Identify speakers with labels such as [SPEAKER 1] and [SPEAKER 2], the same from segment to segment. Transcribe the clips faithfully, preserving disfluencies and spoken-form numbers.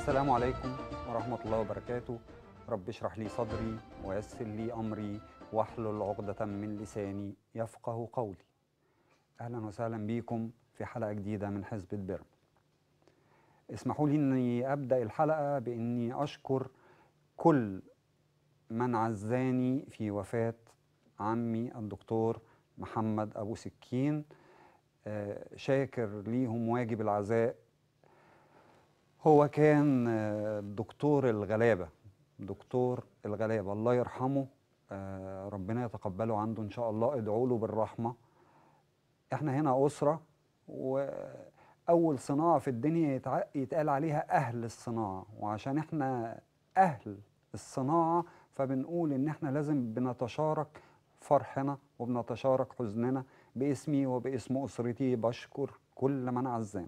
[SPEAKER 1] السلام عليكم ورحمة الله وبركاته. رب اشرح لي صدري ويسر لي أمري واحلل عقدة من لساني يفقه قولي. أهلا وسهلا بيكم في حلقة جديدة من حزب البرم. اسمحوا لي أني أبدأ الحلقة بأني أشكر كل من عزاني في وفاة عمي الدكتور محمد أبو سكين. شاكر ليهم واجب العزاء. هو كان دكتور الغلابة دكتور الغلابة الله يرحمه، ربنا يتقبله عنده إن شاء الله. ادعوا له بالرحمة. احنا هنا أسرة، وأول صناعة في الدنيا يتقال عليها أهل الصناعة، وعشان احنا أهل الصناعة فبنقول إن احنا لازم بنتشارك فرحنا وبنتشارك حزننا. باسمي وباسم أسرتي بشكر كل من عزان.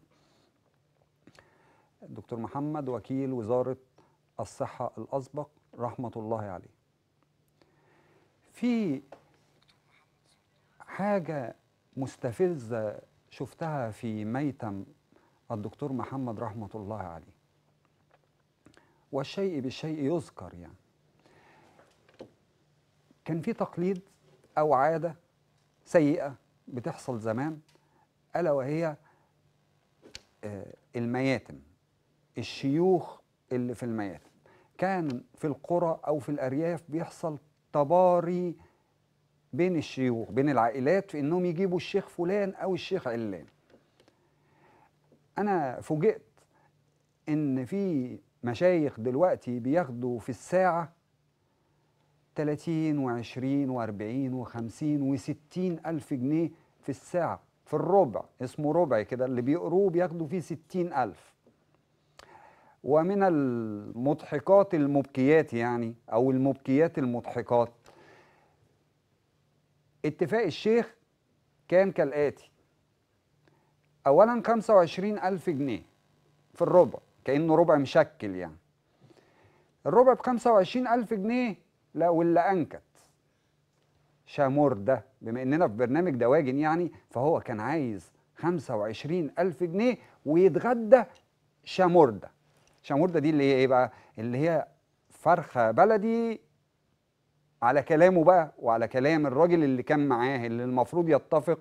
[SPEAKER 1] الدكتور محمد وكيل وزارة الصحة الأسبق رحمة الله عليه. في حاجة مستفزة شفتها في ميتم الدكتور محمد رحمة الله عليه، والشيء بالشيء يذكر. يعني كان في تقليد أو عادة سيئة بتحصل زمان، ألا وهي المياتم، الشيوخ اللي في المياتم. كان في القرى أو في الأرياف بيحصل تباري بين الشيوخ، بين العائلات، في إنهم يجيبوا الشيخ فلان أو الشيخ علان. أنا فوجئت إن في مشايخ دلوقتي بياخدوا في الساعة تلاتين وعشرين واربعين وخمسين وستين ألف جنيه في الساعة، في الربع، اسمه ربع كده، اللي بيقروه بياخدوا فيه ستين ألف. ومن المضحكات المبكيات يعني، أو المبكيات المضحكات، اتفاق الشيخ كان كالآتي: أولا خمسة وعشرين ألف جنيه في الربع، كأنه ربع مشكل يعني. الربع بخمسة وعشرين ألف جنيه. لا، واللي أنكت شامور ده، بما إننا في برنامج دواجن يعني، فهو كان عايز خمسة وعشرين ألف جنيه ويتغدى شاموردة. شاموردة دي اللي هي إيه بقى؟ اللي هي فرخة بلدي، على كلامه بقى وعلى كلام الراجل اللي كان معاه، اللي المفروض يتفق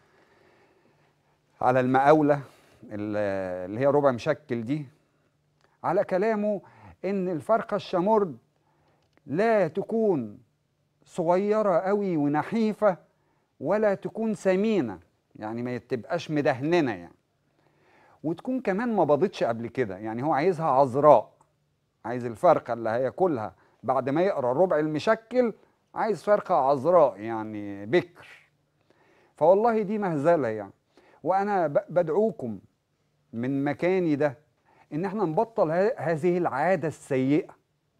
[SPEAKER 1] على المقاولة اللي هي ربع مشكل دي. على كلامه إن الفرخة الشامورد لا تكون صغيرة قوي ونحيفة، ولا تكون سمينة، يعني ما تبقاش مدهننة يعني، وتكون كمان ما باضتش قبل كده. يعني هو عايزها عذراء، عايز الفرخة اللي هياكلها بعد ما يقرا الربع المشكل، عايز فرخة عذراء يعني بكر. فوالله دي مهزلة يعني. وأنا بدعوكم من مكاني ده إن احنا نبطل هذه العادة السيئة.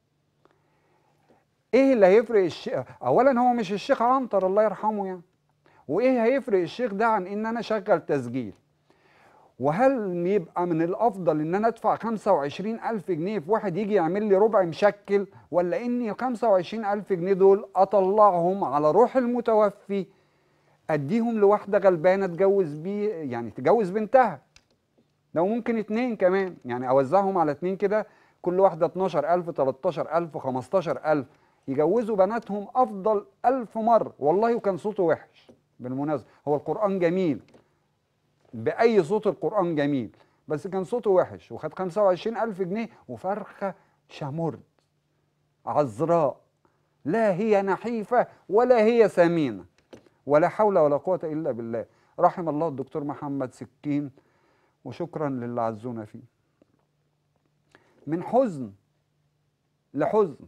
[SPEAKER 1] ايه اللي هيفرق الشيخ؟ اولا هو مش الشيخ عنتر الله يرحمه يعني، وايه هيفرق الشيخ ده عن ان انا اشغل تسجيل؟ وهل يبقى من الافضل ان انا ادفع خمسة وعشرين ألف جنيه في واحد يجي يعمل لي ربع مشكل، ولا اني خمسة وعشرين ألف جنيه دول اطلعهم على روح المتوفي اديهم لواحده غلبانه تجوز بيه، يعني تجوز بنتها، لو ممكن اتنين كمان، يعني اوزعهم على اتنين كده، كل واحده اتناشر ألف تلتاشر ألف خمستاشر ألف، يجوزوا بناتهم افضل ألف مره. والله وكان صوته وحش بالمناسبه، هو القرآن جميل، بأي صوت القرآن جميل، بس كان صوته وحش، وخد خمسة وعشرين ألف جنيه وفرخة شامورد عذراء، لا هي نحيفة ولا هي سمينة، ولا حول ولا قوة إلا بالله. رحم الله الدكتور محمد سكين، وشكرا للي عزونا فيه. من حزن لحزن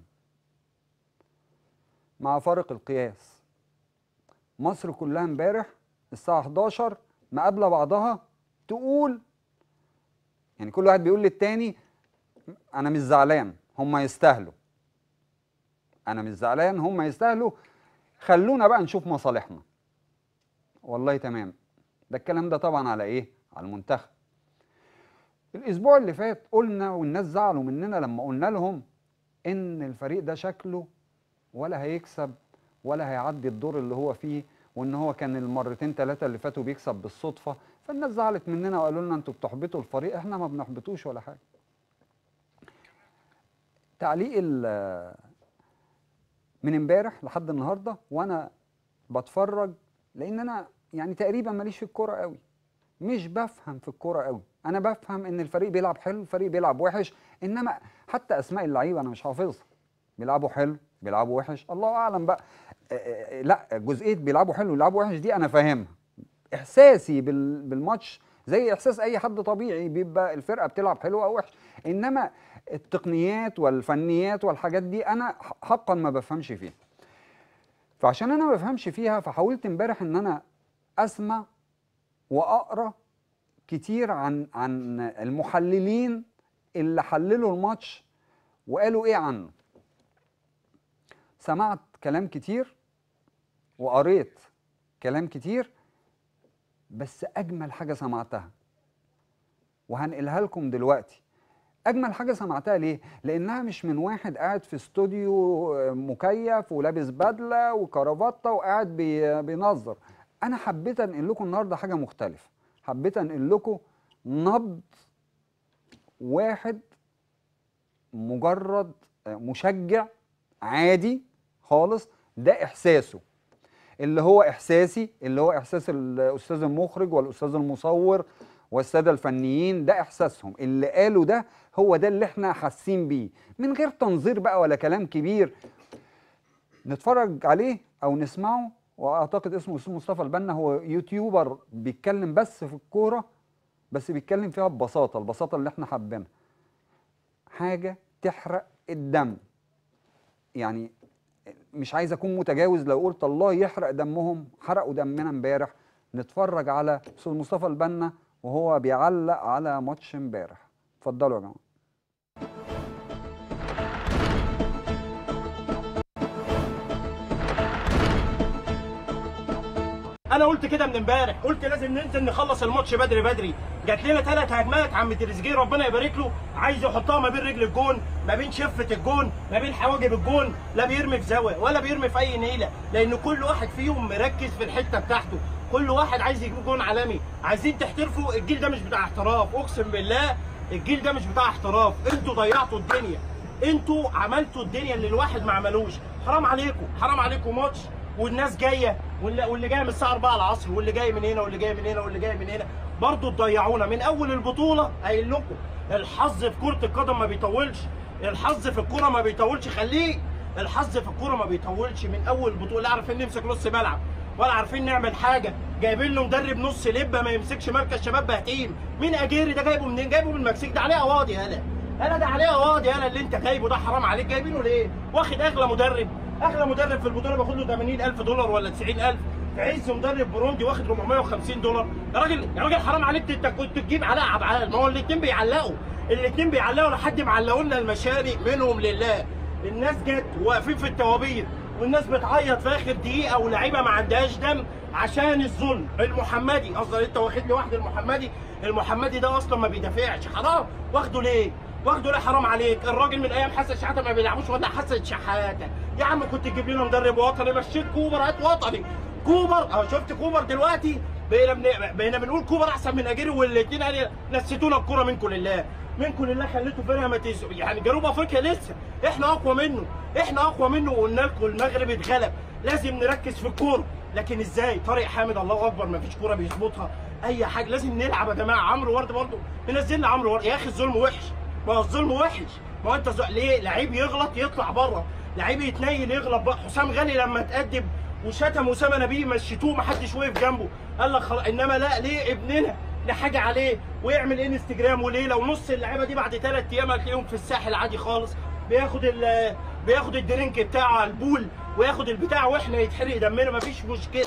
[SPEAKER 1] مع فارق القياس، مصر كلها امبارح الساعة حداشر مقابلة بعضها تقول، يعني كل واحد بيقول للتاني أنا مش زعلان، هم يستاهلوا، أنا مش زعلان، هم يستاهلوا، خلونا بقى نشوف مصالحنا. والله تمام. ده الكلام ده طبعا على إيه؟ على المنتخب. الأسبوع اللي فات قلنا، والناس زعلوا مننا لما قلنا لهم إن الفريق ده شكله ولا هيكسب ولا هيعدي الدور اللي هو فيه، وإن هو كان المرتين ثلاثة اللي فاتوا بيكسب بالصدفة. فالناس زعلت مننا وقالوا لنا أنتوا بتحبطوا الفريق. إحنا ما بنحبطوش ولا حاجة. تعليق من امبارح لحد النهارده وانا بتفرج، لان انا يعني تقريبا ماليش في الكوره قوي، مش بفهم في الكوره قوي. انا بفهم ان الفريق بيلعب حلو، الفريق بيلعب وحش، انما حتى اسماء اللعيبه انا مش حافظها. بيلعبوا حلو، بيلعبوا وحش، الله اعلم بقى. لا، جزئيه بيلعبوا حلو ويلعبوا وحش دي انا فاهمها. احساسي بالماتش زي احساس اي حد طبيعي، بيبقى الفرقه بتلعب حلو او وحش، انما التقنيات والفنيات والحاجات دي انا حقا ما بفهمش فيها. فعشان انا ما بفهمش فيها، فحاولت امبارح ان انا اسمع واقرا كتير عن عن المحللين اللي حللوا الماتش وقالوا ايه عنه. سمعت كلام كتير وقريت كلام كتير، بس اجمل حاجه سمعتها وهنقلها لكم دلوقتي. اجمل حاجه سمعتها ليه؟ لانها مش من واحد قاعد في استوديو مكيف ولابس بدله وكرافته وقاعد بي بينظر. انا حبيت انقل لكم النهارده حاجه مختلفه، حبيت انقل لكم نبض واحد مجرد مشجع عادي خالص، ده احساسه، اللي هو احساسي، اللي هو احساس الاستاذ المخرج والاستاذ المصور والساده الفنيين، ده احساسهم. اللي قالوا ده هو ده اللي احنا حاسين بيه، من غير تنظير بقى ولا كلام كبير. نتفرج عليه او نسمعه. واعتقد اسمه الاستاذ مصطفى البنا، هو يوتيوبر بيتكلم بس في الكوره، بس بيتكلم فيها ببساطه، البساطه اللي احنا حابينها. حاجه تحرق الدم. يعني مش عايز اكون متجاوز لو قلت الله يحرق دمهم، حرقوا دمنا امبارح. نتفرج على استاذ مصطفى البنا وهو بيعلق على ماتش امبارح. اتفضلوا يا جماعه.
[SPEAKER 2] انا قلت كده من امبارح، قلت لازم ننزل نخلص الماتش بدري بدري. جات لنا ثلاث هجمات، عم تريزيجيه ربنا يبارك له عايز يحطها ما بين رجل الجون، ما بين شفه الجون، ما بين حواجب الجون، لا بيرمي في زاويه ولا بيرمي في اي نيله، لان كل واحد فيهم مركز في الحته بتاعته، كل واحد عايز يجيب جون عالمي. عايزين تحترفوا، الجيل ده مش بتاع احتراف، اقسم بالله الجيل ده مش بتاع احتراف. انتوا ضيعتوا الدنيا، انتوا عملتوا الدنيا اللي الواحد ما عملوش. حرام عليكم، حرام عليكم ماتش والناس جايه، واللي, واللي جاي من الساعه أربعة العصر، واللي جاي من هنا واللي جاي من هنا واللي جاي من هنا، برضه تضيعونا من اول البطوله. قايل لكم الحظ في كره القدم ما بيطولش، الحظ في الكوره ما بيطولش، خليه الحظ في الكوره ما بيطولش. من اول البطوله لا عارفين نمسك نص ملعب ولا عارفين نعمل حاجه، جايبين له مدرب نص لبه ما يمسكش مركز شباب بهتيم. مين اجيري ده؟ جايبه منين؟ جايبه من المكسيك، ده عليه قواضي. هلا هلا ده عليه قواضي. هلا اللي انت جايبه ده حرام عليك. جايبينه ليه؟ واخد اغلى مدرب، اغلى مدرب في البطوله باخد له ثمانين ألف دولار ولا تسعين ألف، في عز مدرب بروندي واخد أربعمائة وخمسين دولار. يا راجل يا راجل حرام عليك، انت كنت تجيب علاء عبعال. ما هو الاثنين بيعلقوا، الاثنين بيعلقوا لحد ما علقوا لنا المشاري منهم لله. الناس جت واقفين في التوابير والناس بتعيط في اخر دقيقه، ولاعيبه ما عندهاش دم عشان الظلم. المحمدي اصلا انت واخد لي واحد، المحمدي المحمدي ده اصلا ما بيدافعش، حرام. واخده ليه؟ واخده ليه؟ حرام عليك. الراجل من ايام حسن شحاته ما بيلعبوش ولا حسن شحاته. يا عم كنت تجيب لنا مدرب وطني، مشيت كوبر، هات وطني. كوبر اه شفت كوبر دلوقتي؟ بقينا بن... بقينا بنقول كوبر احسن من اجيري، والاثنين قال نسيتونا الكوره. منكم لله، منكم لله، خليتوا فرقه ما تس... يعني جنوب افريقيا لسه احنا اقوى منه، احنا اقوى منه. وقلنا لكم المغرب اتغلب، لازم نركز في الكوره. لكن ازاي؟ طارق حامد الله اكبر ما فيش كوره بيظبطها، اي حاجه لازم نلعب يا جماعه. عمرو ورده برضه منزل لنا عمرو ورده. يا اخي الظلم وحش، ما هو الظلم وحش. ما هو انت ز... ليه لعيب يغلط يطلع بره، لعيب يتنيل يغلط بقى. حسام غالي لما اتقدم وشتم اسامه نبيه مشيتوه، ما حدش وقف جنبه، قال لك خلاص. انما لا، ليه ابننا لحاجه عليه ويعمل انستجرام وليله ونص. اللعيبه دي بعد ثلاث ايام هتلاقيهم في الساحل عادي خالص، بياخد ال بياخد الدرينك بتاعه على البول وياخد البتاع، واحنا يتحرق دمنا مفيش مشكله.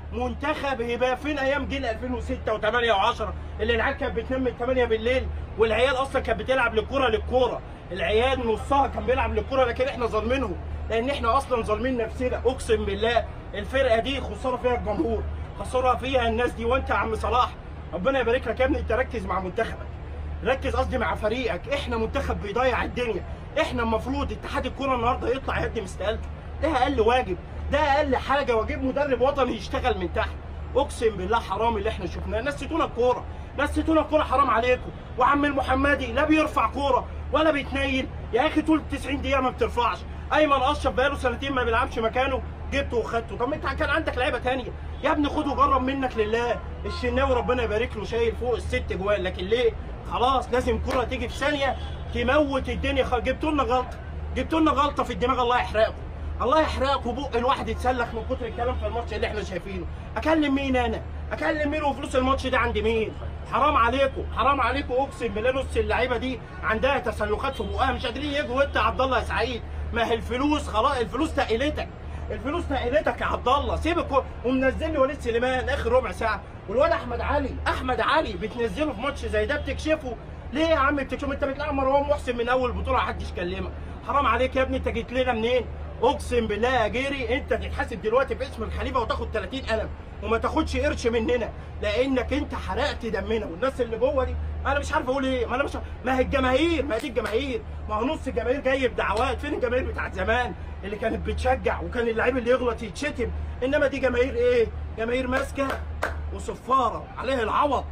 [SPEAKER 2] منتخب هيبقى فين ايام جيل ألفين وستة وثمانية وعشرة اللي العيال كانت بتنام من ثمانية بالليل، والعيال اصلا كانت بتلعب للكوره للكوره. العيال نصها كان بيلعب للكوره، لكن احنا ظالمينهم لان احنا اصلا ظالمين نفسنا. اقسم بالله الفرقه دي خساره فيها الجمهور، خساره فيها الناس دي. وانت يا عم صلاح ربنا يبارك لك يا ابني، انت ركز مع منتخبك، ركز قصدي مع فريقك. احنا منتخب بيضيع الدنيا، احنا المفروض اتحاد الكوره النهارده يطلع يقدم استقالته، ده اقل واجب، ده اقل حاجه. واجيب مدرب وطني يشتغل من تحت. اقسم بالله حرام اللي احنا شفناه. نسيتونا الكوره، نسيتونا الكوره، حرام عليكم. وعم المحمدي لا بيرفع كوره ولا بيتنيل يا اخي طول تسعين دقيقه ما بترفعش. ايمن اشرف بقاله سنتين ما بيلعبش مكانه، جبته وخدته. طب ما انت كان عندك لعيبه ثانيه يا ابني، خده وجرب منك لله. الشناوي ربنا يبارك له شايل فوق الست جوال، لكن ليه؟ خلاص لازم كره تيجي في ثانيه تموت الدنيا. خ... جبتوا لنا غلطه، جبتوا لنا غلطه في الدماغ. الله يحرقكم، الله يحرقكم. بق الواحد يتسلخ من كتر الكلام في الماتش اللي احنا شايفينه. اكلم مين انا؟ اكلم مين وفلوس الماتش ده عند مين؟ حرام عليكم، حرام عليكم. اقسم بالله نص اللعيبه دي عندها تسلخات في بقها مش قادرين يجوا. انت يا عبد الله يا سعيد، ما هي الفلوس خلاص، الفلوس تقلتك، الفلوس تقلتك يا عبد الله. سيبك ومنزل لي وليد سليمان اخر ربع ساعه، والواد احمد علي، احمد علي بتنزله في ماتش زي ده بتكشفه ليه يا عم؟ بتكشفه انت بتلعب مروان محسن من اول بطوله محدش كلمك. حرام عليك يا ابني، انت جيت لنا منين؟ اقسم بالله يا جيري انت تتحاسب دلوقتي باسم الخليفه وتاخد ثلاثين قلم وما تاخدش قرش مننا، لانك انت حرقت دمنا. والناس اللي جوه دي انا مش عارف اقول ايه. ما انا مش عارف. ما هي الجماهير، ما هي دي الجماهير، ما هو نص الجماهير جاي بدعوات. فين الجماهير بتاعت زمان اللي كانت بتشجع وكان اللعيب اللي يغلط يتشتم؟ انما دي جماهير ايه؟ جماهير ماسكه وصفاره عليها العوض.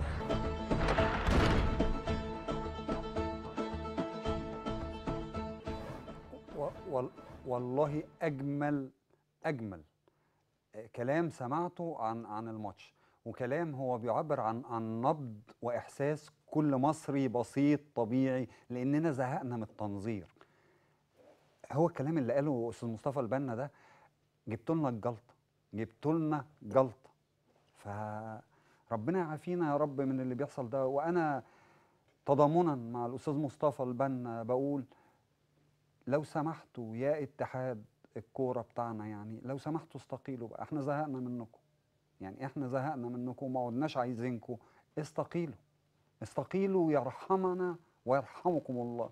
[SPEAKER 1] والله اجمل اجمل كلام سمعته عن عن الماتش، وكلام هو بيعبر عن عن نبض واحساس كل مصري بسيط طبيعي، لاننا زهقنا من التنظير. هو الكلام اللي قاله استاذ مصطفى البنا ده، جبتوا لنا الجلطه، جبتوا لنا جلطه. فربنا يعافينا يا رب من اللي بيحصل ده. وانا تضامنا مع الاستاذ مصطفى البنا بقول لو سمحتوا يا اتحاد الكوره بتاعنا، يعني لو سمحتوا استقيلوا بقى، احنا زهقنا منكم، يعني احنا زهقنا منكم وما عدناش عايزينكم. استقيلوا، استقيلوا يرحمنا ويرحمكم الله.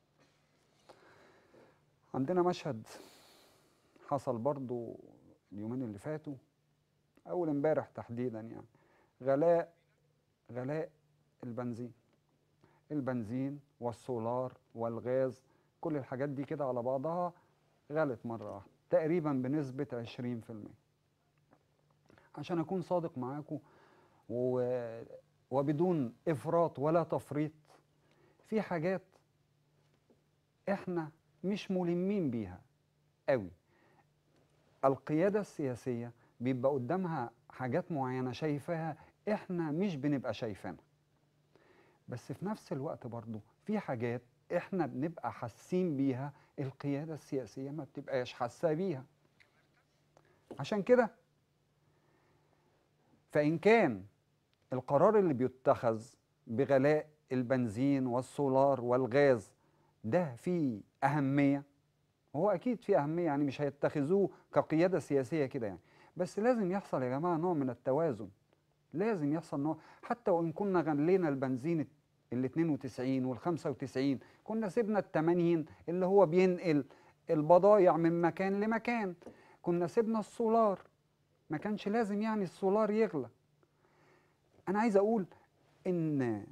[SPEAKER 1] عندنا مشهد حصل برضو اليومين اللي فاتوا، اول امبارح تحديدا، يعني غلاء غلاء البنزين البنزين والسولار والغاز، كل الحاجات دي كده على بعضها غلت مرة واحدة تقريبا بنسبة عشرين في المية. عشان أكون صادق معاكم و... وبدون إفراط ولا تفريط، في حاجات إحنا مش ملمين بيها قوي. القيادة السياسية بيبقى قدامها حاجات معينة شايفاها إحنا مش بنبقى شايفينها، بس في نفس الوقت برضو في حاجات احنا بنبقى حاسين بيها القيادة السياسية ما بتبقاش حاسة بيها. عشان كده فإن كان القرار اللي بيتخذ بغلاء البنزين والسولار والغاز ده فيه أهمية، هو أكيد فيه أهمية، يعني مش هيتخذوه كقيادة سياسية كده يعني، بس لازم يحصل يا جماعة نوع من التوازن. لازم يحصل نوع، حتى وإن كنا غلينا البنزين ال اتنين وتسعين وال خمسة وتسعين، كنا سيبنا ال تمانين اللي هو بينقل البضايع من مكان لمكان، كنا سيبنا السولار، ما كانش لازم يعني السولار يغلى. أنا عايز أقول إن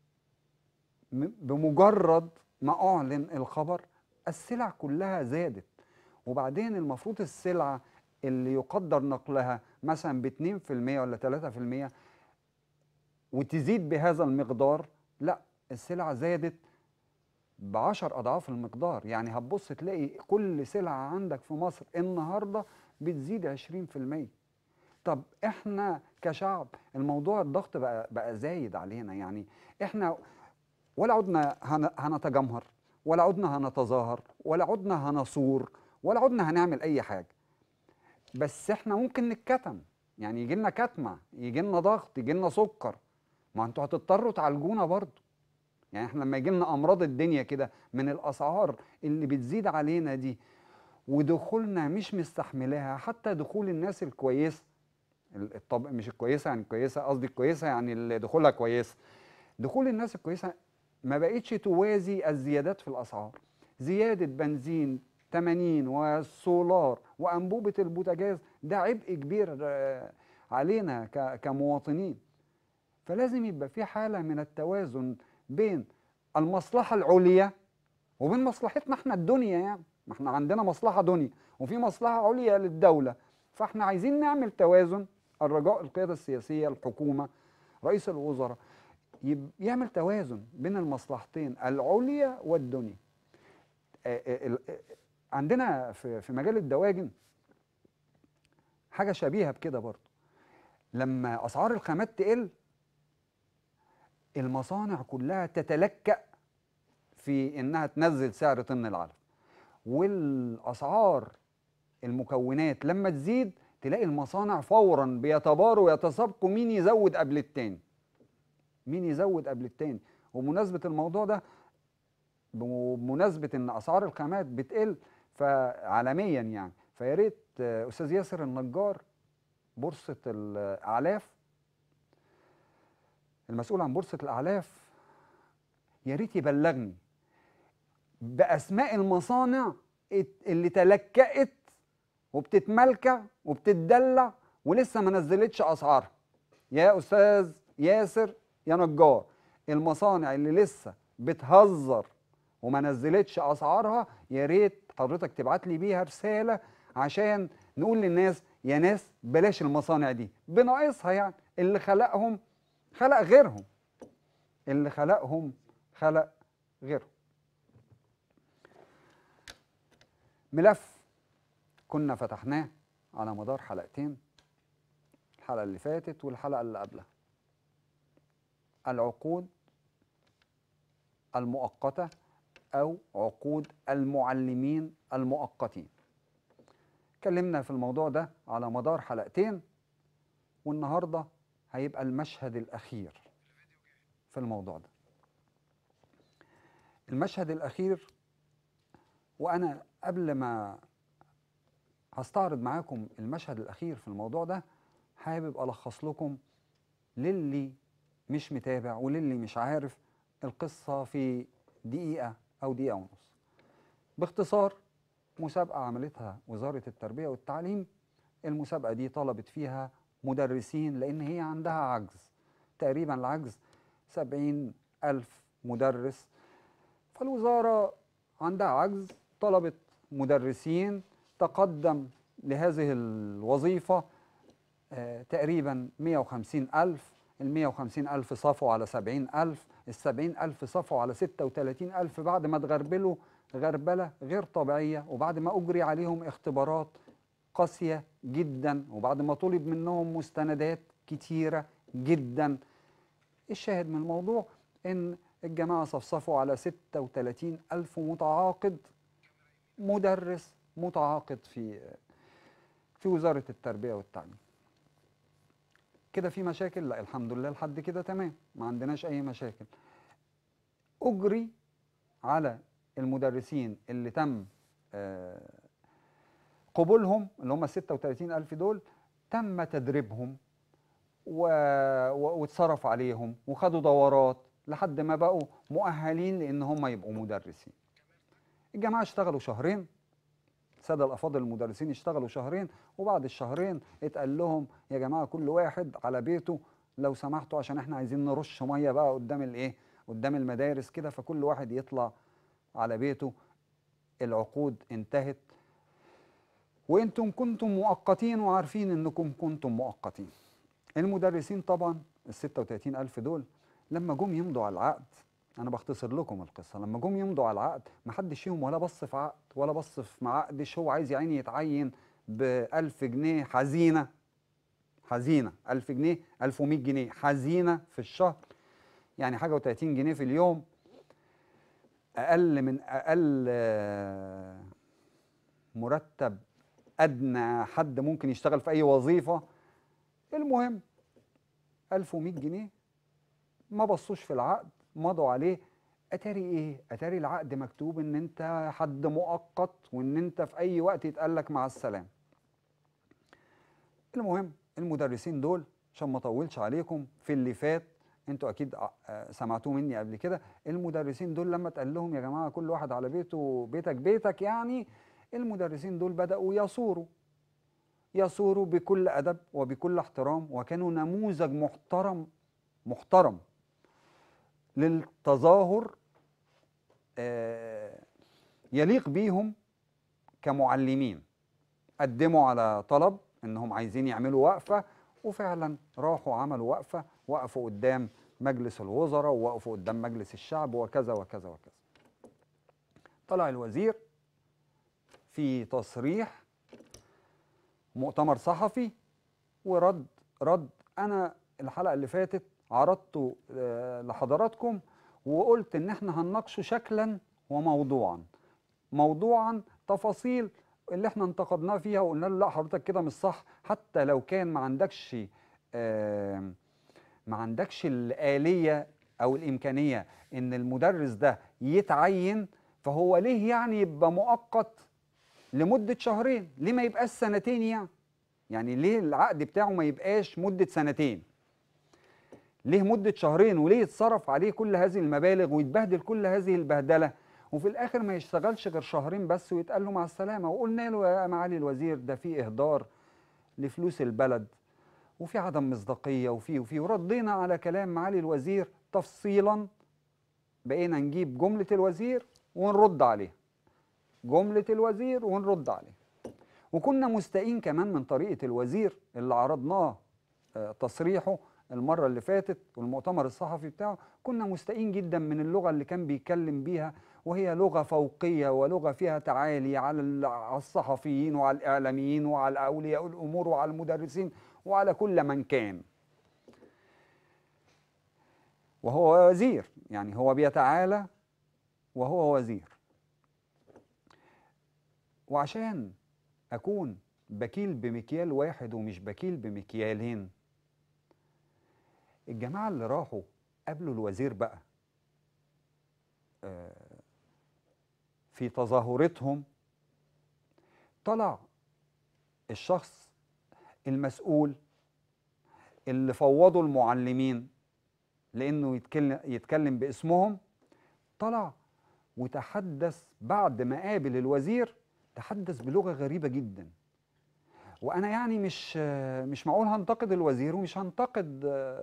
[SPEAKER 1] بمجرد ما أعلن الخبر السلع كلها زادت، وبعدين المفروض السلعة اللي يقدر نقلها مثلا ب اتنين في المية ولا تلاتة في المية وتزيد بهذا المقدار، لا، السلع زادت بعشر أضعاف المقدار. يعني هتبص تلاقي كل سلعة عندك في مصر النهاردة بتزيد عشرين في المية. طب احنا كشعب الموضوع الضغط بقى, بقى زايد علينا، يعني احنا ولا عدنا هنتجمهر ولا عدنا هنتظاهر ولا عدنا هنصور ولا عدنا هنعمل أي حاجة، بس احنا ممكن نتكتم، يعني يجي لنا كتمة، يجي لنا ضغط، يجي لنا سكر، ما انتوا هتضطروا تعالجونا برضه. يعني احنا لما يجي لنا امراض الدنيا كده من الاسعار اللي بتزيد علينا دي، ودخولنا مش مستحملاها، حتى دخول الناس الكويسه، الطب مش الكويسه يعني الكويسه، قصدي الكويسه يعني اللي دخولها كويسه، دخول الناس الكويسه ما بقتش توازي الزيادات في الاسعار. زياده بنزين تمانين والسولار وانبوبه البوتاجاز ده عبء كبير علينا كمواطنين. فلازم يبقى في حاله من التوازن بين المصلحه العليا وبين مصلحتنا احنا الدنيا، يعني ما احنا عندنا مصلحه دنيا وفي مصلحه عليا للدوله، فاحنا عايزين نعمل توازن. الرجاء القياده السياسيه، الحكومه، رئيس الوزراء يعمل توازن بين المصلحتين العليا والدنيا. عندنا في في مجال الدواجن حاجه شبيهه بكده برضه. لما اسعار الخامات تقل المصانع كلها تتلكأ في انها تنزل سعر طن العلف، والاسعار المكونات لما تزيد تلاقي المصانع فورا بيتباروا ويتسابقوا مين يزود قبل التاني، مين يزود قبل التاني. وبمناسبه الموضوع ده، بمناسبه ان اسعار الخامات بتقل فعالميا يعني، فيا ريت استاذ ياسر النجار بورصه الاعلاف، المسؤول عن بورصه الاعلاف، يا ريت يبلغني باسماء المصانع اللي تلكأت وبتتملكع وبتتدلع ولسه ما نزلتش اسعارها. يا استاذ ياسر يا نجار، المصانع اللي لسه بتهزر وما نزلتش اسعارها يا ريت حضرتك تبعت لي بيها رساله عشان نقول للناس يا ناس بلاش المصانع دي، بناقصها يعني، اللي خلقهم خلق غيرهم، اللي خلقهم خلق غيرهم. ملف كنا فتحناه على مدار حلقتين، الحلقة اللي فاتت والحلقة اللي قبلها، العقود المؤقتة أو عقود المعلمين المؤقتين. اتكلمنا في الموضوع ده على مدار حلقتين، والنهاردة هيبقى المشهد الأخير في الموضوع ده. المشهد الأخير، وأنا قبل ما هستعرض معاكم المشهد الأخير في الموضوع ده حابب ألخص لكم للي مش متابع وللي مش عارف القصة في دقيقة أو دقيقة ونص. باختصار، مسابقة عملتها وزارة التربية والتعليم. المسابقة دي طلبت فيها مدرسين لأن هي عندها عجز، تقريبا العجز سبعين ألف مدرس، فالوزارة عندها عجز، طلبت مدرسين. تقدم لهذه الوظيفة آه تقريبا مئة وخمسين ألف، ال مئة وخمسين ألف صافوا على سبعين ألف، ال سبعين ألف صافوا على ستة وثلاثين ألف بعد ما تغربلوا غربلة غير طبيعية، وبعد ما أجري عليهم اختبارات قاسية جدا، وبعد ما طلب منهم مستندات كتيرة جدا. الشاهد من الموضوع إن الجماعة صفصفوا على ستة وثلاثين ألف متعاقد، مدرس متعاقد في في وزارة التربية والتعليم. كده في مشاكل؟ لا الحمد لله لحد كده تمام، ما عندناش أي مشاكل. أجري على المدرسين اللي تم قبولهم، اللي هم ستة وثلاثين ألف دول، تم تدريبهم واتصرف عليهم وخدوا دورات لحد ما بقوا مؤهلين لأن هم يبقوا مدرسين. الجماعة اشتغلوا شهرين، السادة الأفاضل المدرسين اشتغلوا شهرين، وبعد الشهرين اتقال لهم يا جماعة كل واحد على بيته لو سمحتوا، عشان احنا عايزين نرش مية بقى قدام الايه، قدام المدارس كده، فكل واحد يطلع على بيته. العقود انتهت وانتم كنتم مؤقتين وعارفين انكم كنتم مؤقتين. المدرسين طبعا ال ستة وثلاثين ألف دول لما جم يمضوا على العقد، أنا بختصر لكم القصة، لما جم يمضوا على العقد ما حدش فيهم ولا بص في عقد ولا بص في معقدش، هو عايز يعني يتعين بألف جنيه حزينة، حزينة ألف جنيه، ألف ومئة جنيه حزينة في الشهر، يعني حاجة وثلاثين جنيه في اليوم، أقل من أقل مرتب أدنى حد ممكن يشتغل في أي وظيفة. المهم ألف ومئة جنيه، ما بصوش في العقد، مضوا عليه. اتاري ايه؟ اتاري العقد مكتوب ان انت حد مؤقت وان انت في اي وقت يتقال لك مع السلامه. المهم المدرسين دول، عشان ما اطولش عليكم في اللي فات، انتوا اكيد سمعتوه مني قبل كده، المدرسين دول لما اتقال لهم يا جماعه كل واحد على بيته، بيتك بيتك يعني، المدرسين دول بداوا يصوروا يصوروا بكل ادب وبكل احترام، وكانوا نموذج محترم محترم للتظاهر يليق بيهم كمعلمين. قدموا على طلب انهم عايزين يعملوا وقفة، وفعلا راحوا عملوا وقفة، وقفوا قدام مجلس الوزراء ووقفوا قدام مجلس الشعب وكذا وكذا وكذا. طلع الوزير في تصريح مؤتمر صحفي ورد رد. انا الحلقه اللي فاتت عرضته لحضراتكم وقلت ان احنا هنناقشه شكلا وموضوعا. موضوعا تفاصيل اللي احنا انتقدناه فيها وقلنا له لا حضرتك كده مش صح، حتى لو كان ما عندكش آه ما عندكش الآلية او الامكانيه ان المدرس ده يتعين، فهو ليه يعني يبقى مؤقت لمده شهرين؟ ليه ما يبقاش سنتين؟ يعني يعني ليه العقد بتاعه ما يبقاش مده سنتين؟ ليه مده شهرين؟ وليه يتصرف عليه كل هذه المبالغ ويتبهدل كل هذه البهدله وفي الاخر ما يشتغلش غير شهرين بس ويتقال له مع السلامه؟ وقلنا له يا معالي الوزير ده في اهدار لفلوس البلد وفي عدم مصداقيه وفي وفي وردينا على كلام معالي الوزير تفصيلا. بقينا نجيب جمله الوزير ونرد عليها، جمله الوزير ونرد عليها. وكنا مستائين كمان من طريقه الوزير اللي عرضناه تصريحه المره اللي فاتت والمؤتمر الصحفي بتاعه. كنا مستائين جدا من اللغه اللي كان بيتكلم بيها، وهي لغه فوقيه ولغه فيها تعالي على الصحفيين وعلى الاعلاميين وعلى اولياء الامور وعلى المدرسين وعلى كل من كان. وهو وزير، يعني هو بيتعالى وهو وزير. وعشان اكون بكيل بمكيال واحد ومش بكيل بمكيالين، الجماعة اللي راحوا قابلوا الوزير بقى في تظاهرتهم، طلع الشخص المسؤول اللي فوضوا المعلمين لأنه يتكلم, يتكلم باسمهم، طلع وتحدث بعد ما قابل الوزير، تحدث بلغة غريبة جدا. وأنا يعني مش مش معقول هنتقد الوزير ومش هنتقد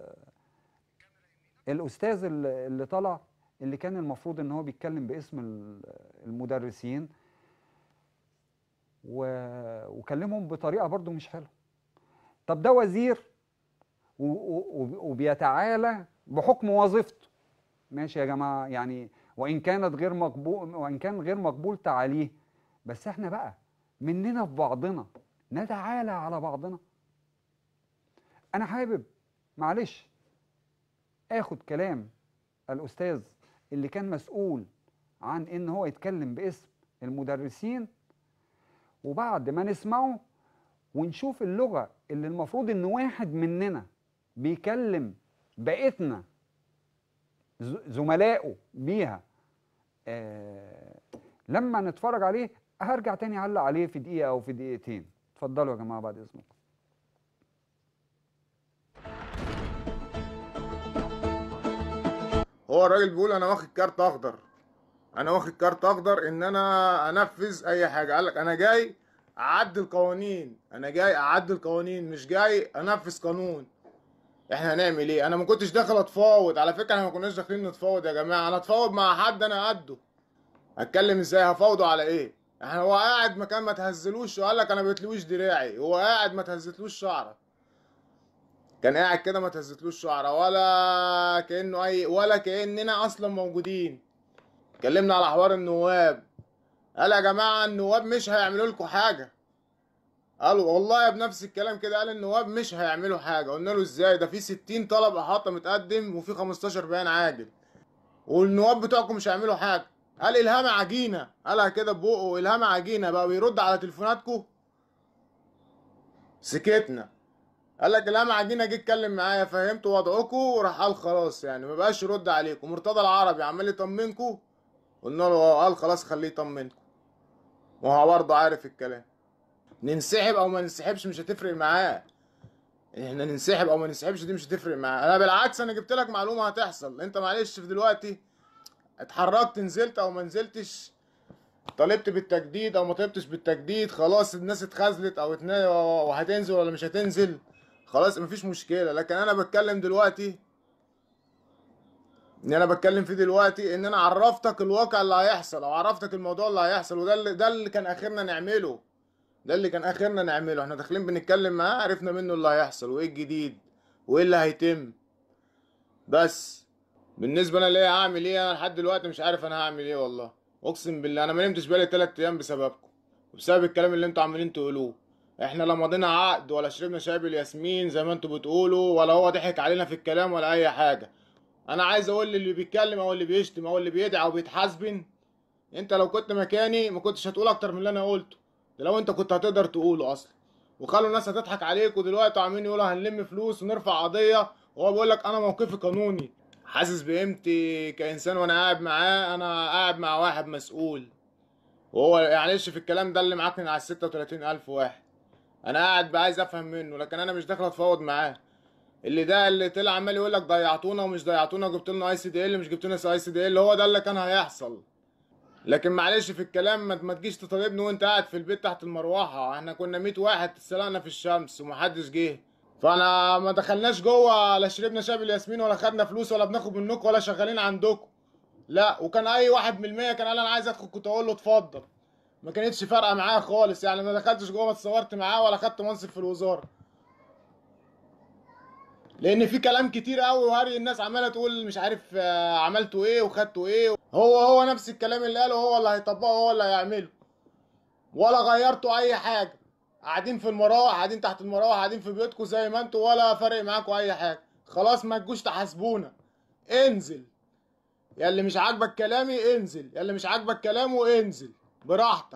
[SPEAKER 1] الأستاذ اللي طلع اللي كان المفروض إن هو بيتكلم باسم المدرسين وكلمهم بطريقة برضو مش حلوة. طب ده وزير وبيتعالى بحكم وظيفته، ماشي يا جماعة، يعني وإن كانت غير مقبول وإن كان غير مقبول تعاليه، بس إحنا بقى مننا في بعضنا نتعالى على بعضنا. أنا حابب معلش آخد كلام الأستاذ اللي كان مسؤول عن إن هو يتكلم باسم المدرسين، وبعد ما نسمعه ونشوف اللغة اللي المفروض إن واحد مننا بيكلم بقيتنا زملائه بيها، آه لما نتفرج عليه هرجع تاني أعلق عليه في دقيقة أو في دقيقتين. اتفضلوا يا جماعة بعد إذنكم.
[SPEAKER 3] هو الراجل بيقول انا واخد كارت اخضر، انا واخد كارت اخضر ان انا انفذ اي حاجه. قال لك انا جاي اعدل قوانين، انا جاي اعدل قوانين مش جاي انفذ قانون. احنا هنعمل ايه؟ انا ما كنتش داخل اتفاوض، على فكره احنا ما كناش داخلين نتفاوض يا جماعه. انا اتفاوض مع حد انا قده، اتكلم ازاي؟ هفاوضه على ايه؟ احنا هو قاعد مكان ما تهزلوش وقال لك انا ما بتلويش دراعي، هو قاعد ما تهزتلوش شعره، كان قاعد كده ما تهزتلوش شعره ولا كانه اي ولا كاننا اصلا موجودين. اتكلمنا على حوار النواب، قال يا جماعه النواب مش هيعملوا لكم حاجه. قالوا والله بنفس الكلام كده، قال النواب مش هيعملوا حاجه. قلنا له ازاي؟ ده في ستين طلب احاطه متقدم وفي خمستاشر بيان عاجل، والنواب بتوعكم مش هيعملوا حاجه. قال الهام عجينه، قالها كده ببقه، الهام عجينه بقى بيرد على تليفوناتكم. سكتنا. قال لك الهام عجينه، جه اتكلم معايا فهمت وضعكم وراح قال خلاص يعني ما بقاش يرد عليكم. مرتضى العربي عمال يطمنكم، قلنا له قال خلاص خليه يطمنكم، وهو برضه عارف الكلام. ننسحب او ما ننسحبش مش هتفرق معاه، احنا ننسحب او ما ننسحبش دي مش هتفرق معاه. انا بالعكس انا جبت لك معلومه هتحصل. انت معلش في دلوقتي اتحركت، نزلت او ما نزلتش، طالبت بالتجديد او ما طلبتش بالتجديد، خلاص الناس اتخاذلت او اتنا... وهتنزل ولا مش هتنزل، خلاص مفيش مشكله. لكن انا بتكلم دلوقتي ان انا بتكلم فيه دلوقتي ان انا عرفتك الواقع اللي هيحصل او عرفتك الموضوع اللي هيحصل، وده اللي ده اللي كان اخرنا نعمله، ده اللي كان اخرنا نعمله. احنا داخلين بنتكلم معاه، عرفنا منه اللي هيحصل وايه الجديد وايه اللي هيتم. بس بالنسبه انا ليا هعمل ايه؟ انا لحد دلوقتي مش عارف انا هعمل ايه والله. اقسم بالله انا ما نمتش بقالي تلات ايام بسببكم وبسبب الكلام اللي انتوا عمالين تقولوه. احنا لا مضينا عقد ولا شربنا شاي بالياسمين زي ما انتوا بتقولوا، ولا هو ضحك علينا في الكلام ولا اي حاجه. انا عايز اقول للي بيتكلم او اللي بيشتم او اللي بيدعي او بيتحاسبن، انت لو كنت مكاني ما كنتش هتقول اكتر من اللي انا قلته ده، لو انت كنت هتقدر تقوله اصلا. وخلوا الناس هتضحك عليك، ودلوقتي عاملين يقولوا هنلم فلوس ونرفع قضيه، وهو بيقول لك انا موقفي قانوني. حاسس بقيمتي كانسان وانا قاعد معاه، انا قاعد مع واحد مسؤول، وهو معلش في الكلام ده اللي معاكن على ستة وتلاتين الف واحد. انا قاعد بقى عايز افهم منه، لكن انا مش داخل اتفاوض معاه. اللي ده اللي طلع عمال يقول لك ضيعتونا ومش ضيعتونا، جبت لنا اي سي دي ال مش جبت لنا اي سي دي ال، هو ده اللي كان هيحصل. لكن معلش في الكلام ما ما تجيش تطالبني وانت قاعد في البيت تحت المروحه. احنا كنا مية واحد اتسلقنا في الشمس ومحدش جه، فانا ما دخلناش جوه، لا شربنا شاي بالياسمين ولا خدنا فلوس ولا بناخد منكم ولا شغالين عندكم. لا، وكان اي واحد من المية كان قال انا عايز ادخل كنت اقول له اتفضل. ما كانتش فارقه معايا خالص، يعني ما دخلتش جوه، ما اتصورت معاه ولا خدت منصب في الوزاره. لان في كلام كتير قوي وهري الناس عماله تقول مش عارف آه، عملتوا ايه وخدتوا ايه. هو هو نفس الكلام اللي قاله هو اللي هيطبقه هو اللي هيعمله، ولا غيرتوا اي حاجه. قاعدين في المراوح، قاعدين تحت المراوح، قاعدين في بيوتكم زي ما انتوا، ولا فارق معاكم اي حاجه. خلاص ما تجوش تحاسبونا. انزل يا اللي مش عاجبك كلامي، انزل يا اللي مش عاجبك كلامه، انزل براحتك.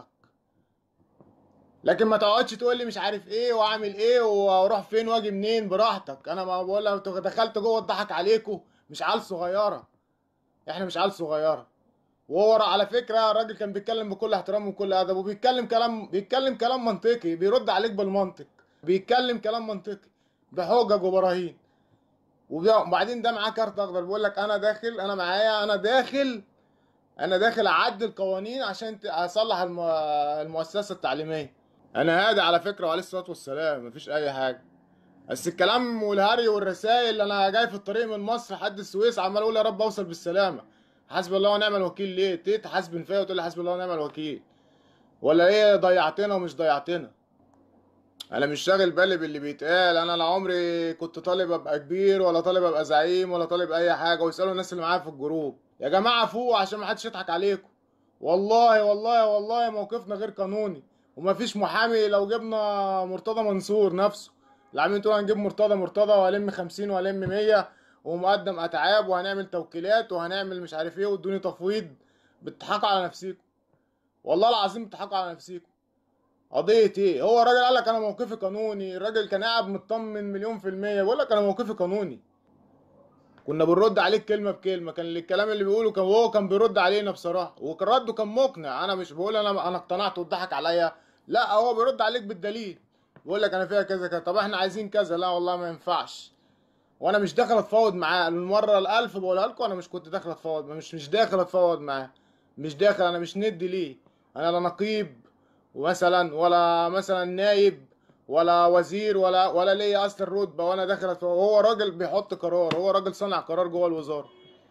[SPEAKER 3] لكن ما تقعدش تقول لي مش عارف ايه واعمل ايه واروح فين واجي منين. براحتك. انا ما بقول لك دخلت جوه اتضحك عليكم، مش عيال صغيره، احنا مش عيال صغيره. وهو على فكره الراجل كان بيتكلم بكل احترام وكل ادب، وبيتكلم كلام بيتكلم كلام منطقي، بيرد عليك بالمنطق، بيتكلم كلام منطقي بحجج وبراهين. وبعدين ده معاه كارت اخضر بيقول لك انا داخل، انا معايا، انا داخل انا داخل اعدل قوانين عشان اصلح الم... المؤسسه التعليميه. انا هادي على فكره وعليه الصلاه والسلام، مفيش اي حاجه. بس الكلام والهري والرسائل، انا جاي في الطريق من مصر لحد السويس عمال اقول يا رب اوصل بالسلامه. حسبي الله ونعم الوكيل. ليه تيجي تحاسبن فيا وتقول لي حسبي الله ونعم الوكيل؟ ولا ايه ضيعتنا ومش ضيعتنا؟ انا مش شاغل بالي باللي بيتقال. انا لا عمري كنت طالب ابقى كبير ولا طالب ابقى زعيم ولا طالب اي حاجه. ويسالوا الناس اللي معايا في الجروب يا جماعه فوق عشان ما حدش يضحك عليكم. والله والله والله موقفنا غير قانوني، ومفيش محامي. لو جبنا مرتضى منصور نفسه اللي عاملين تقول هنجيب مرتضى مرتضى وهلم خمسين وهلم مية ومقدم اتعاب وهنعمل توكيلات وهنعمل مش عارف ايه وادوني تفويض، بتضحكوا على نفسيكم. والله العظيم بتضحكوا على نفسيكم. قضية ايه؟ هو الراجل قال لك انا موقفي قانوني. الراجل كان قاعد مطمن مليون في المية بيقول لك انا موقفي قانوني. كنا بنرد عليك كلمة بكلمة، كان الكلام اللي بيقوله كان هو كان بيرد علينا بصراحة، وكان رده كان مقنع. انا مش بقول انا انا اقتنعت واتضحك عليا، لا هو بيرد عليك بالدليل. بيقول لك انا فيها كذا كذا، طب احنا عايزين كذا، لا والله ما ينفعش. وانا مش داخل اتفاوض معاه. المرة الالف بقولها لكم، انا مش كنت داخل اتفاوض، مش مش داخل اتفاوض معاه. مش داخل، انا مش ندي ليه. انا لا نقيب ومثلا ولا مثلا نايب ولا وزير ولا ولا ليا اصل الرتبه وانا داخل اتفاوض. هو راجل بيحط قرار، هو راجل صانع قرار جوه الوزاره.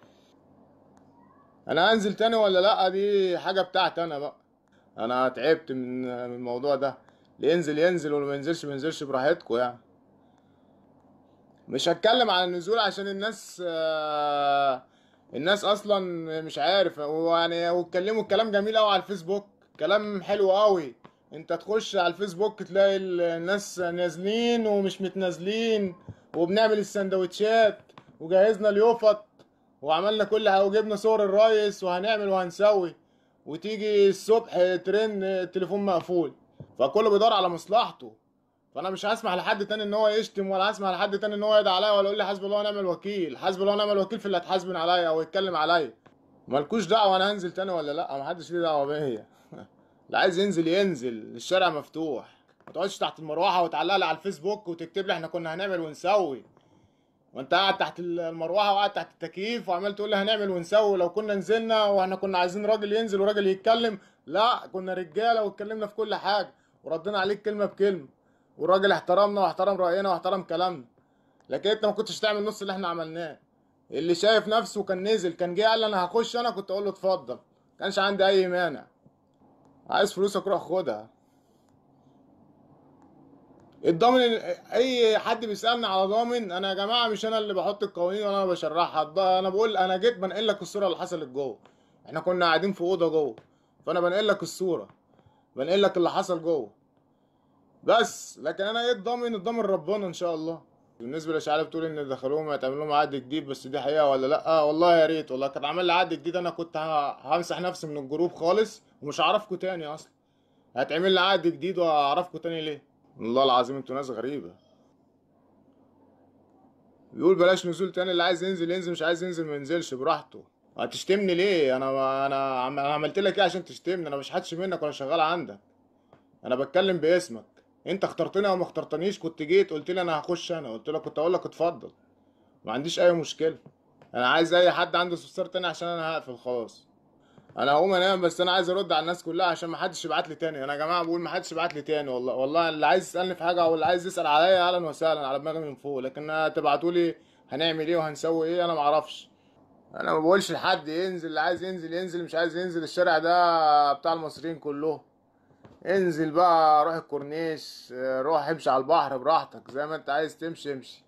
[SPEAKER 3] انا هنزل تاني ولا لا دي حاجه بتاعتي انا بقى. انا تعبت من من الموضوع ده. اللي ينزل ينزل واللي ما ينزلش ما ينزلش براحتكم يعني. مش هتكلم عن النزول عشان الناس آه، الناس اصلا مش عارف يعني. واتكلموا الكلام جميل قوي على الفيسبوك، كلام حلو قوي. انت تخش على الفيسبوك تلاقي الناس نازلين ومش متنازلين، وبنعمل السندوتشات وجهزنا اليوفط وعملنا كل حاجه وجبنا صور الريس وهنعمل وهنسوي، وتيجي الصبح ترن التليفون مقفول. فكله بيدور على مصلحته. فانا مش هسمح لحد تاني ان هو يشتم، ولا هسمح لحد تاني ان هو يدعي عليا ولا يقول لي حسبي الله ونعم الوكيل. حسبي الله ونعم الوكيل في اللي هتحاسبن عليا او يتكلم عليا. مالكوش دعوه انا هنزل تاني ولا لا، محدش ليه دعوه بيا. اللي عايز ينزل ينزل، الشارع مفتوح. ما تقعدش تحت المروحه وتعلق لي على الفيسبوك وتكتب لي احنا كنا هنعمل ونسوي، وانت قاعد تحت المروحه وقاعد تحت التكييف وعمال تقول لي هنعمل ونسوي. لو كنا نزلنا واحنا كنا عايزين راجل ينزل وراجل يتكلم، لا كنا رجاله واتكلمنا في كل حاجه وردينا عليك كلمه بكلمه، والراجل احترمنا واحترم راينا واحترم كلامنا. لكن انت ما كنتش تعمل نص اللي احنا عملناه. اللي شايف نفسه كان نزل، كان جه قال لي انا هخش، انا كنت اقول له اتفضل، كانش عندي اي مانع. عايز فلوسك روح خدها. الضامن اي حد بيسالني على ضامن، انا يا جماعه مش انا اللي بحط القوانين ولا انا بشرحها. انا بقول انا جيت بنقل لك الصوره اللي حصلت جوه. احنا كنا قاعدين في اوضه جوه، فانا بنقل لك الصوره، بنقل لك اللي حصل جوه بس. لكن انا ايه ضامن؟ ضامن ربنا ان شاء الله. بالنسبه للاشاعه بتقول ان دخلوهم هيتعمل لهم عقد جديد، بس دي حقيقه ولا لا؟ آه والله يا ريت، والله كان عمل لي عقد جديد انا كنت ه- همسح نفسي من الجروب خالص ومش هعرفكم تاني اصلا. هتعمل لي عقد جديد وهعرفكم تاني ليه؟ والله العظيم انتوا ناس غريبه. بيقول بلاش نزول تاني، اللي عايز ينزل ينزل، مش عايز ينزل ما ينزلش براحته. هتشتمني ليه؟ انا انا عم- انا عملت لك ايه عشان تشتمني؟ انا مش حدش منك ولا شغال عندك، انا بتكلم باسمك. انت اخترتني او ما اخترتنيش، كنت جيت قلت لي انا هخش، انا قلت لك كنت اقول لك اتفضل، ما عنديش اي مشكله. انا عايز اي حد عنده استفسار تاني عشان انا هقفل خلاص. انا هقوم انام، بس انا عايز ارد على الناس كلها عشان ما حدش يبعت لي تاني. انا يا جماعه بقول ما حدش يبعت لي تاني، والله والله اللي عايز يسالني في حاجه او اللي عايز يسال عليا اهلا وسهلا على دماغي من فوق، لكن تبعتوا لي هنعمل ايه وهنسوي ايه انا ما اعرفش. انا ما بقولش لحد ينزل، اللي عايز ينزل ينزل، مش عايز ينزل. الشارع ده بتاع المصريين كلهم. انزل بقى، روح الكورنيش، روح امشي على البحر براحتك زي ما انت عايز تمشي امشي.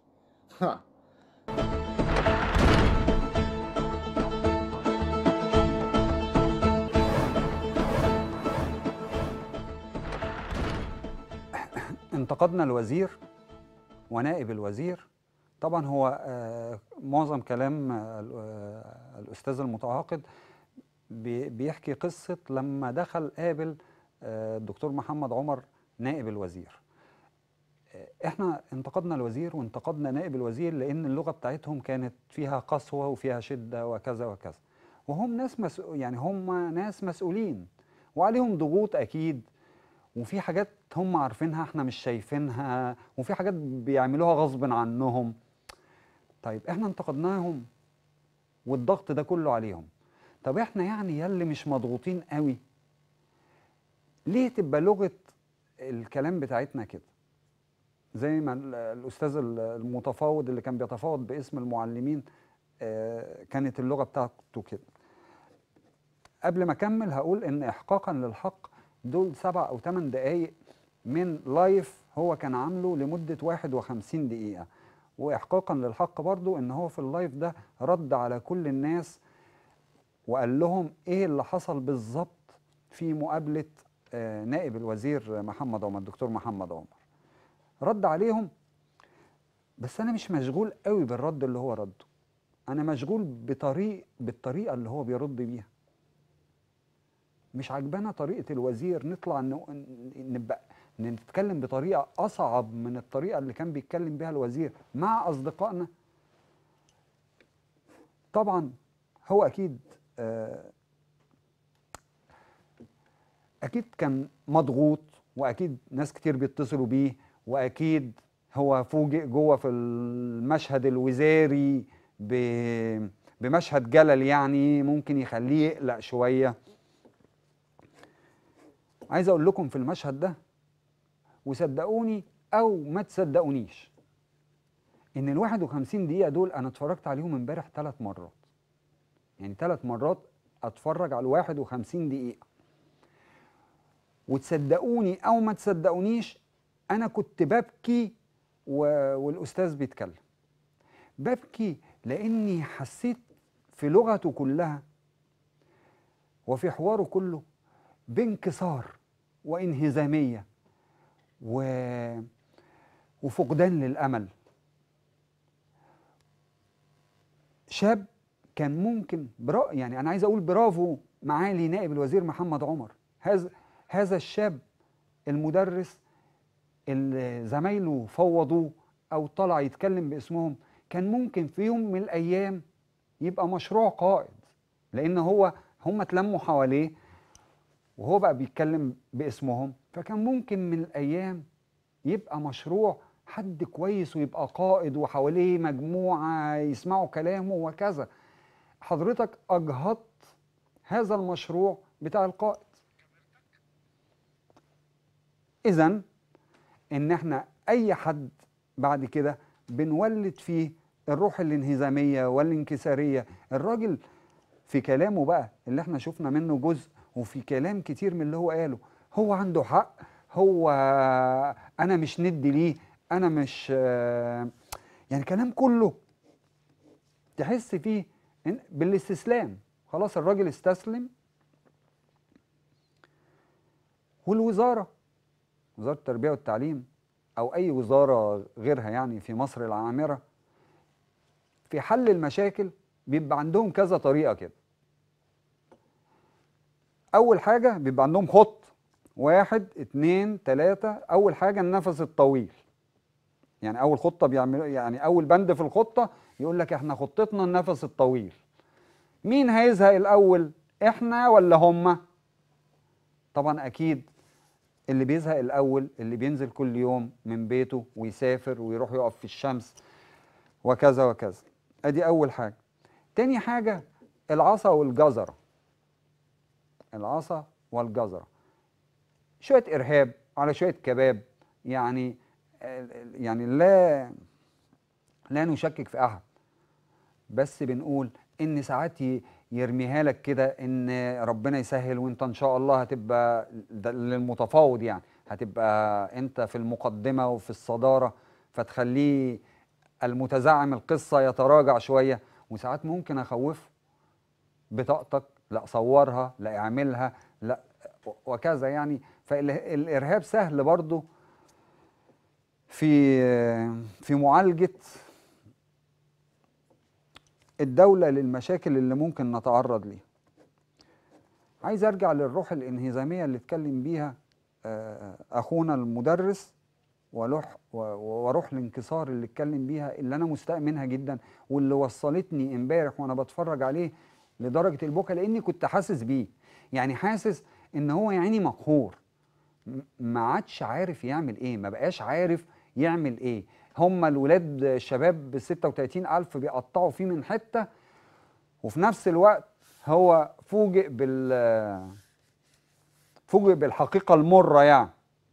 [SPEAKER 1] انتقدنا الوزير ونائب الوزير. طبعا هو آه، معظم كلام آه، آه، الأستاذ المتعاقد بي- بيحكي قصة لما دخل قابل آه، الدكتور محمد عمر نائب الوزير. آه، احنا انتقدنا الوزير وانتقدنا نائب الوزير لأن اللغة بتاعتهم كانت فيها قسوة وفيها شدة وكذا وكذا، وهم ناس مسؤول، يعني هم ناس مسؤولين وعليهم ضغوط أكيد، وفي حاجات هم عارفينها احنا مش شايفينها، وفي حاجات بيعملوها غصب عنهم. طيب احنا انتقدناهم والضغط ده كله عليهم. طب احنا يعني يلي مش مضغوطين قوي ليه تبقى لغة الكلام بتاعتنا كده؟ زي ما ال- الأستاذ المتفاوض اللي كان بيتفاوض باسم المعلمين آه، كانت اللغة بتاعته كده. قبل ما أكمل هقول إن إحقاقا للحق دول سبع أو ثمان دقايق من لايف هو كان عامله لمدة واحد وخمسين دقيقة، وإحقاقا للحق برضو إن هو في اللايف ده رد على كل الناس وقال لهم إيه اللي حصل بالظبط في مقابلة آه، نائب الوزير محمد عمر، الدكتور محمد عمر. رد عليهم، بس أنا مش مشغول قوي بالرد اللي هو رده، أنا مشغول بطريق بالطريقة اللي هو بيرد بيها. مش عجبانا طريقة الوزير، نطلع ن- نبقى نتكلم بطريقة أصعب من الطريقة اللي كان بيتكلم بها الوزير مع أصدقائنا. طبعا هو أكيد آه، أكيد كان مضغوط، وأكيد ناس كتير بيتصلوا بيه، وأكيد هو فوجئ جوه في المشهد الوزاري ب- بمشهد جلل يعني ممكن يخليه يقلق شوية. عايز أقول لكم في المشهد ده، وصدقوني أو ما تصدقونيش، إن ال واحد وخمسين دقيقة دول أنا اتفرجت عليهم امبارح ثلاث مرات. يعني ثلاث مرات أتفرج على ال واحد وخمسين دقيقة، وتصدقوني أو ما تصدقونيش أنا كنت ببكي و... والأستاذ بيتكلم. ببكي لأني حسيت في لغته كلها وفي حواره كله بانكسار وانهزامية و... وفقدان للأمل. شاب كان ممكن برا يعني أنا عايز أقول برافو معالي نائب الوزير محمد عمر. هذا هذا الشاب المدرس اللي زمايله فوضوه أو طلع يتكلم باسمهم كان ممكن في يوم من الأيام يبقى مشروع قائد، لأن هو هم اتلموا حواليه وهو بقى بيتكلم باسمهم، فكان ممكن من الأيام يبقى مشروع حد كويس ويبقى قائد وحواليه مجموعة يسمعوا كلامه وكذا. حضرتك أجهضت هذا المشروع بتاع القائد. إذن إن إحنا أي حد بعد كده بنولد فيه الروح الانهزامية والانكسارية. الراجل في كلامه بقى اللي احنا شفنا منه جزء، وفي كلام كتير من اللي هو قاله هو عنده حق، هو أنا مش ندي ليه، أنا مش يعني كلام كله تحس فيه بالاستسلام خلاص الراجل استسلم. والوزاره، وزاره التربيه والتعليم او اي وزاره غيرها يعني في مصر العامره، في حل المشاكل بيبقى عندهم كذا طريقه كده. اول حاجه بيبقى عندهم خط واحد اتنين تلاته. اول حاجه النفس الطويل، يعني اول خطه بيعملوا، يعني اول بند في الخطه يقول لك احنا خطتنا النفس الطويل. مين هيزهق الاول، احنا ولا هما؟ طبعا اكيد اللي بيزهق الاول اللي بينزل كل يوم من بيته ويسافر ويروح يقف في الشمس وكذا وكذا. ادي اول حاجه. تاني حاجه العصا والجزره. العصا والجزره، شويه ارهاب على شويه كباب، يعني يعني لا لا نشكك في احد، بس بنقول ان ساعات يرميها لك كده ان ربنا يسهل وانت ان شاء الله هتبقى للمتفاوض، يعني هتبقى انت في المقدمه وفي الصداره، فتخليه المتزعم القصه يتراجع شويه. وساعات ممكن اخوفه، بطاقتك لا صورها لا اعملها لا وكذا يعني. فالارهاب سهل برضو في في معالجه الدولة للمشاكل اللي ممكن نتعرض ليها. عايز ارجع للروح الانهزامية اللي اتكلم بيها اخونا المدرس، واروح الانكسار اللي اتكلم بيها، اللي انا مستاء منها جدا، واللي وصلتني امبارح وانا بتفرج عليه لدرجة البكا، لاني كنت حاسس بيه. يعني حاسس ان هو يعني مقهور، ما عادش عارف يعمل ايه، ما بقاش عارف يعمل ايه. هم الولاد الشباب بالستة وتلاتين ألف بيقطعوا فيه من حتة، وفي نفس الوقت هو فوجئ بال فوجئ بالحقيقة المرة، يعني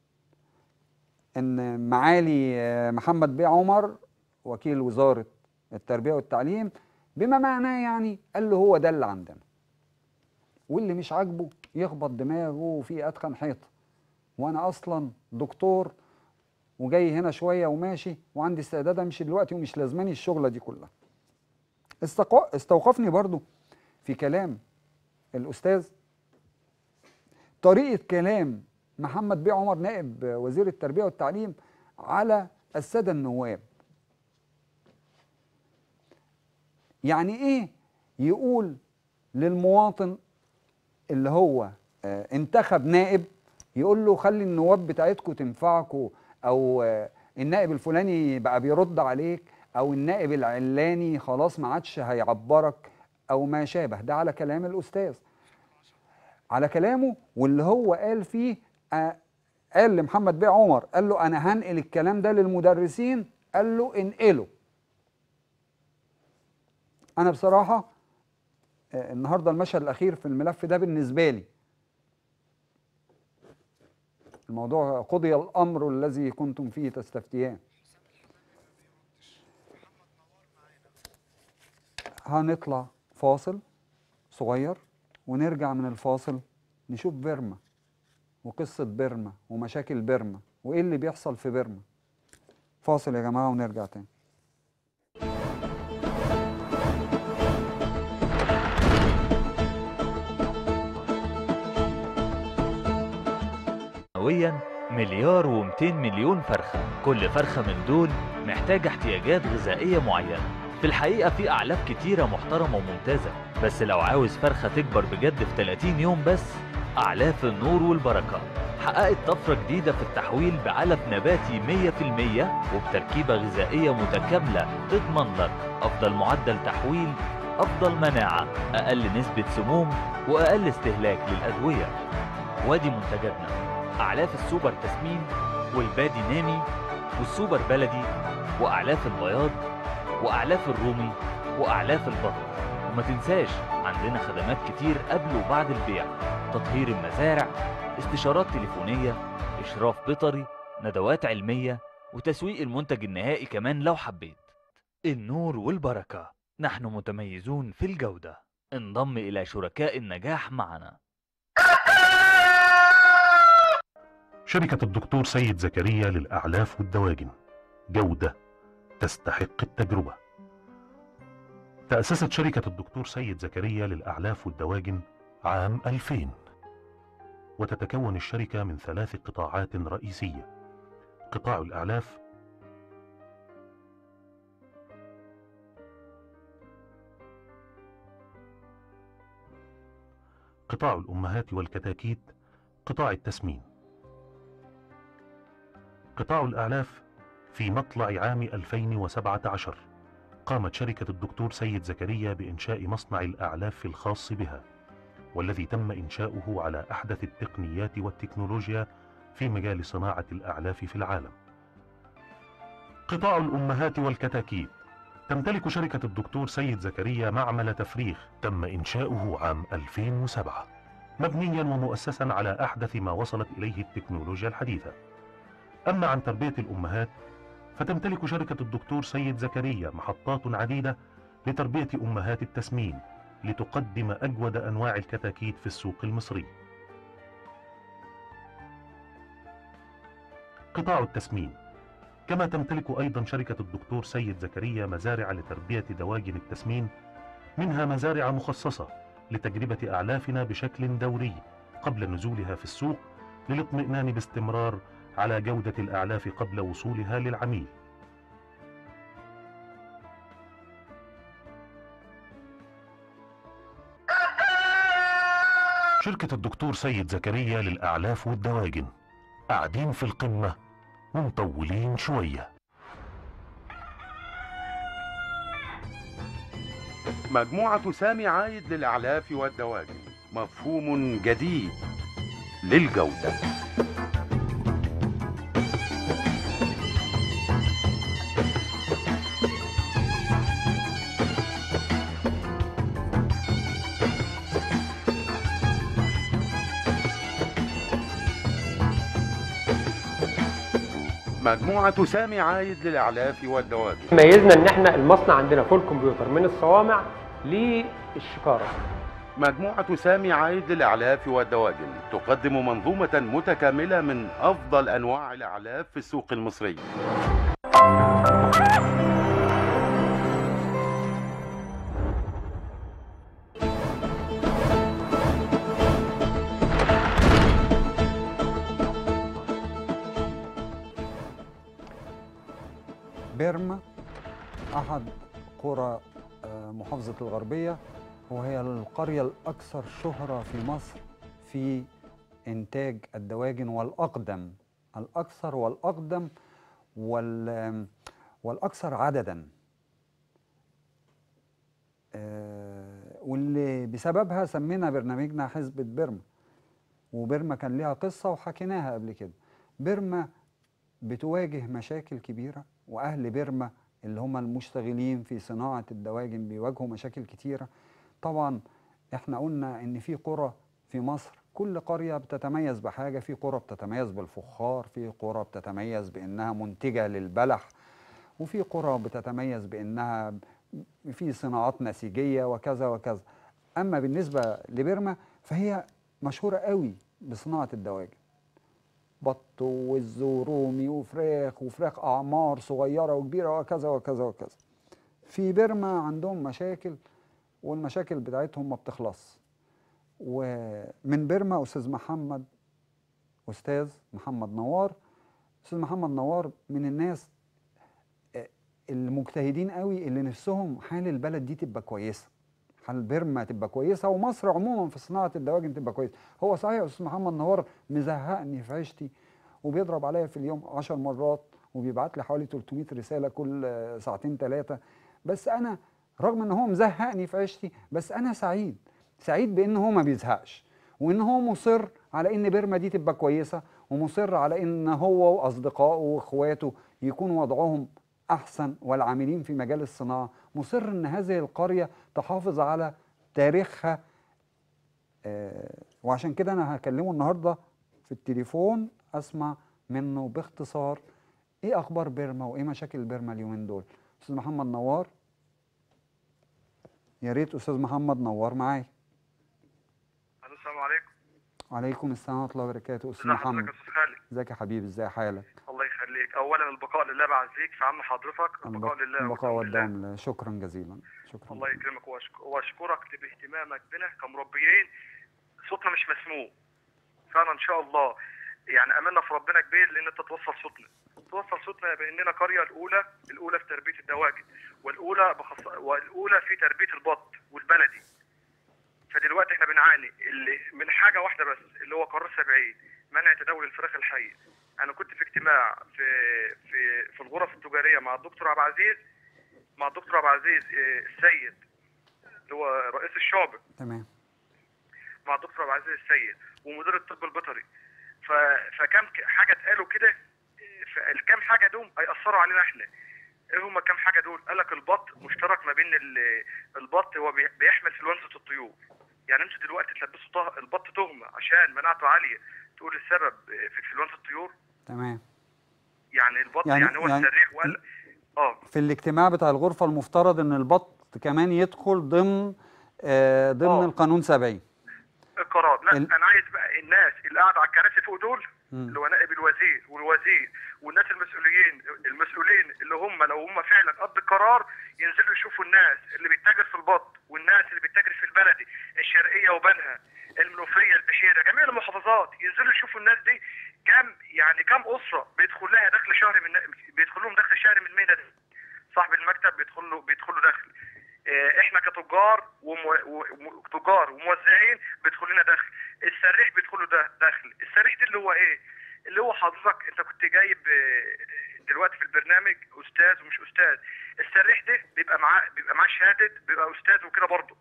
[SPEAKER 1] إن معالي محمد بيه عمر وكيل وزارة التربية والتعليم بما معناه يعني قال له هو ده اللي عندنا، واللي مش عاجبه يخبط دماغه في أدخن حيطة، وأنا أصلا دكتور وجاي هنا شويه وماشي، وعندي استعداد امشي دلوقتي ومش لازماني الشغله دي كلها. استوقفني برضو في كلام الاستاذ طريقه كلام محمد بيه عمر نائب وزير التربيه والتعليم على الساده النواب. يعني ايه يقول للمواطن اللي هو انتخب نائب، يقول له خلي النواب بتاعتكم تنفعكم، او النائب الفلاني بقى بيرد عليك، او النائب العلاني خلاص ما عادش هيعبرك، او ما شابه. ده على كلام الاستاذ، على كلامه، واللي هو قال فيه قال لمحمد بيه عمر، قال له انا هنقل الكلام ده للمدرسين، قال له انقله. انا بصراحه النهارده المشهد الاخير في الملف ده بالنسبه لي الموضوع قضي الأمر الذي كنتم فيه تستفتيان. هنطلع فاصل صغير ونرجع من الفاصل نشوف بيرما وقصة بيرما ومشاكل بيرما وإيه اللي بيحصل في بيرما. فاصل يا جماعة ونرجع تاني.
[SPEAKER 4] مليار ومئتين مليون فرخة، كل فرخة من دول محتاجة احتياجات غذائية معينة. في الحقيقة في أعلاف كتيرة محترمة وممتازة، بس لو عاوز فرخة تكبر بجد في ثلاثين يوم بس، أعلاف النور والبركة حققت طفرة جديدة في التحويل بعلف نباتي مية في المية وبتركيبة غذائية متكاملة تضمن لك أفضل معدل تحويل، أفضل مناعة، أقل نسبة سموم، وأقل استهلاك للأدوية. وادي منتجاتنا: أعلاف السوبر تسمين، والبادي نامي، والسوبر بلدي، وأعلاف البياض، وأعلاف الرومي، وأعلاف البطن. وما تنساش عندنا خدمات كتير قبل وبعد البيع: تطهير المزارع، استشارات تليفونية، إشراف بيطري، ندوات علمية، وتسويق المنتج النهائي كمان لو حبيت. النور والبركة، نحن متميزون في الجودة. انضم إلى شركاء النجاح معنا.
[SPEAKER 5] شركة الدكتور سيد زكريا للأعلاف والدواجن، جودة تستحق التجربة. تأسست شركة الدكتور سيد زكريا للأعلاف والدواجن عام ألفين، وتتكون الشركة من ثلاث قطاعات رئيسية: قطاع الأعلاف، قطاع الأمهات والكتاكيت، قطاع التسمين. قطاع الأعلاف في مطلع عام ألفين وسبعة عشر قامت شركة الدكتور سيد زكريا بإنشاء مصنع الأعلاف الخاص بها، والذي تم إنشاؤه على أحدث التقنيات والتكنولوجيا في مجال صناعة الأعلاف في العالم. قطاع الأمهات والكتاكيت، تمتلك شركة الدكتور سيد زكريا معمل تفريخ تم إنشاؤه عام ألفين وسبعة، مبنيا ومؤسسا على أحدث ما وصلت إليه التكنولوجيا الحديثة. أما عن تربية الأمهات، فتمتلك شركة الدكتور سيد زكريا محطات عديدة لتربية أمهات التسمين لتقدم أجود أنواع الكتاكيت في السوق المصري. قطاع التسمين، كما تمتلك أيضا شركة الدكتور سيد زكريا مزارع لتربية دواجن التسمين، منها مزارع مخصصة لتجربة أعلافنا بشكل دوري قبل نزولها في السوق، للاطمئنان باستمرار على جودة الأعلاف قبل وصولها للعميل. شركة الدكتور سيد زكريا للأعلاف والدواجن، قاعدين في القمة ومطولين شوية.
[SPEAKER 6] مجموعة سامي عايد للأعلاف والدواجن، مفهوم جديد للجودة. مجموعة سامي عايد للأعلاف والدواجن.
[SPEAKER 7] ميزنا ان احنا المصنع عندنا فول كمبيوتر من الصوامع للشكارة.
[SPEAKER 6] مجموعة سامي عايد للأعلاف والدواجن تقدم منظومة متكاملة من أفضل أنواع الأعلاف في السوق المصري.
[SPEAKER 1] بيرما أحد قرى محافظة الغربية، وهي القرية الأكثر شهرة في مصر في إنتاج الدواجن، والأقدم الأكثر والأقدم وال والأكثر عددا، واللي بسببها سمينا برنامجنا حسبة بيرما. وبيرما كان لها قصة وحكيناها قبل كده. بيرما بتواجه مشاكل كبيرة، وأهل بيرما اللي هم المشتغلين في صناعة الدواجن بيواجهوا مشاكل كتيرة. طبعا احنا قلنا ان في قرى في مصر كل قرية بتتميز بحاجة. في قرى بتتميز بالفخار، في قرى بتتميز بانها منتجة للبلح، وفي قرى بتتميز بانها في صناعات نسيجية وكذا وكذا. اما بالنسبة لبيرما فهي مشهورة قوي بصناعة الدواجن، بط ووز ورومي وفراخ وفراخ أعمار صغيرة وكبيرة وكذا وكذا وكذا. في بيرما عندهم مشاكل، والمشاكل بتاعتهم ما بتخلص. ومن بيرما أستاذ محمد أستاذ محمد نوار. أستاذ محمد نوار من الناس المجتهدين قوي اللي نفسهم حال البلد دي تبقى كويسة، حال بيرما تبقى كويسة، ومصر عموما في صناعة الدواجن تبقى كويسة. هو صحيح أستاذ محمد نوار مزهقني في عيشتي، وبيضرب عليا في اليوم عشر مرات، وبيبعت لي حوالي ثلاثمائة رسالة كل ساعتين ثلاثة. بس أنا رغم إن هو مزهقني في عيشتي، بس أنا سعيد سعيد بإن هو ما بيزهقش، وإن هو مصر على إن بيرما دي تبقى كويسة، ومصر على إن هو وأصدقائه وإخواته يكون وضعهم أحسن، والعاملين في مجال الصناعة مصر إن هذه القرية تحافظ على تاريخها. آه وعشان كده أنا هكلمه النهاردة في التليفون أسمع منه باختصار إيه أخبار بيرما وإيه مشاكل بيرما اليومين دول. أستاذ محمد نوار، يا ريت أستاذ محمد نوار معايا.
[SPEAKER 8] السلام عليكم.
[SPEAKER 1] وعليكم السلام ورحمه الله وبركاته. استاذ
[SPEAKER 8] ازي حضرتك
[SPEAKER 1] محمد،
[SPEAKER 8] يا استاذ خالد؟
[SPEAKER 1] ازيك يا حبيبي؟ ازاي حالك؟
[SPEAKER 8] الله يخليك. اولا البقاء لله بعزيك في عم حضرتك، البقاء لله
[SPEAKER 1] البقاء
[SPEAKER 8] والدوام لله.
[SPEAKER 1] والدوام لله. شكرا جزيلا. شكرا.
[SPEAKER 8] الله يكرمك وأشك- واشكرك باهتمامك بنا كمربيين. صوتنا مش مسموع فانا ان شاء الله يعني املنا في ربنا كبير لان انت توصل صوتنا توصل صوتنا باننا قريه الاولى الاولى في تربيه الدواجن، والاولى بخص... والاولى في تربيه البط والبلدي. فدلوقتي احنا بنعاني اللي من حاجه واحده بس اللي هو قرار سبعين، منع تداول الفراخ الحيه. انا كنت في اجتماع في في في الغرف التجاريه مع الدكتور عبد العزيز مع الدكتور عبد العزيز آه، السيد اللي هو رئيس الشعبه،
[SPEAKER 1] تمام.
[SPEAKER 8] مع الدكتور عبد العزيز السيد ومدير الطب البيطري. ف... فكم ك- حاجه اتقالوا كده، فالكام حاجه دول هيأثروا علينا احنا. ايه هم كام حاجه دول؟ قال لك البط مشترك ما بين ال- البط هو بي- بيحمل انفلونزا الطيور. يعني انتوا دلوقتي تلبسوا طه... البط تهمه عشان مناعته عاليه تقول السبب في انفلونزا الطيور.
[SPEAKER 1] تمام.
[SPEAKER 8] يعني البط
[SPEAKER 1] يعني-
[SPEAKER 8] يعني, هو
[SPEAKER 1] يعني-
[SPEAKER 8] السريح وقال اه
[SPEAKER 1] في الاجتماع بتاع الغرفه المفترض ان البط كمان يدخل ضمن آه ضمن
[SPEAKER 8] آه.
[SPEAKER 1] القانون سبعين.
[SPEAKER 8] القرار. لا
[SPEAKER 1] ال-
[SPEAKER 8] انا عايز بقى الناس اللي قاعده على الكراسي فوق دول،
[SPEAKER 1] مم.
[SPEAKER 8] اللي هو نائب الوزير والوزير والناس المسؤولين المسؤولين اللي هم لو هم فعلا قد القرار ينزلوا يشوفوا الناس اللي بتتاجر في البط والناس اللي بتتاجر في البلدي الشرقيه وبنها المنوفيه البحيره جميع المحافظات، ينزلوا يشوفوا الناس دي كم يعني كم اسره بيدخل لها دخل شهري من بيدخل لهم دخل شهري من المهنه دي. صاحب المكتب بيدخل له بيدخل له دخل. آه، احنا كتجار وتجار وموزعين بيدخل لنا دخل. السريح بيدخل له ده دخل. السريح دي اللي هو ايه؟ اللي هو حضرتك انت كنت جايب آه، دلوقتي في البرنامج استاذ ومش استاذ. السريح ده بيبقى معاه بيبقى معاه شهاده بيبقى استاذ وكده برضه.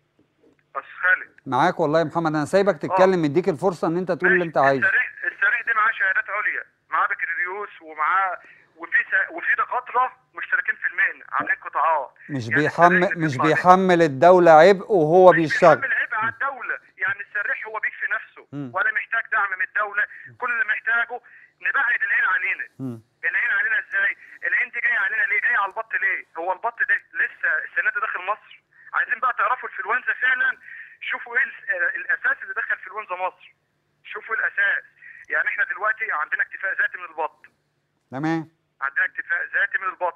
[SPEAKER 8] بس خالد
[SPEAKER 1] معاك والله يا محمد، انا سايبك تتكلم، مديك الفرصه ان انت تقول اللي انت عايزه.
[SPEAKER 8] السريح السريح ده معاه شهادات عليا، معاه بكالوريوس ومعاه وفي س... وفي دكاتره مشتركين في المهنه عاملين قطاعات.
[SPEAKER 1] مش
[SPEAKER 8] يعني
[SPEAKER 1] بيحمل
[SPEAKER 8] السريح
[SPEAKER 1] مش
[SPEAKER 8] بيطلع ده
[SPEAKER 1] بيحمل الدوله عبء وهو
[SPEAKER 8] مش
[SPEAKER 1] بيشتغل.
[SPEAKER 8] بيحمل عبء على الدوله، يعني السريح هو بيكفي نفسه
[SPEAKER 1] مم.
[SPEAKER 8] ولا محتاج دعم من الدوله. كل اللي محتاجه نبعد العين علينا.
[SPEAKER 1] مم.
[SPEAKER 8] العين علينا ازاي؟ العين دي جايه علينا ليه؟ جايه على البط ليه؟ هو البط ده لسه السنه دي داخل مصر. عايزين بقى تعرفوا الانفلونزا فعلا. شوفوا ايه الس- آه، الاساس اللي دخل انفلونزا مصر. شوفوا الاساس. يعني احنا دلوقتي عندنا اكتفاء ذاتي من البط.
[SPEAKER 1] تمام.
[SPEAKER 8] عندنا اكتفاء ذاتي من البط